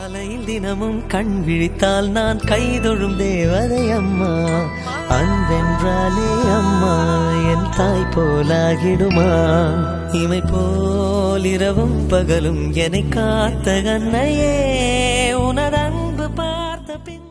காலையில் தினமும் கண் விழித்தால் நான் கைதொழும் தேவதை அம்மா. அன்பென்றாலே அம்மா என் தாய் போலாகிடுமா. இமை போல் இரவும் பகலும் என்னை காத்த கண்ணையே உனது அன்பு பார்த்த பின்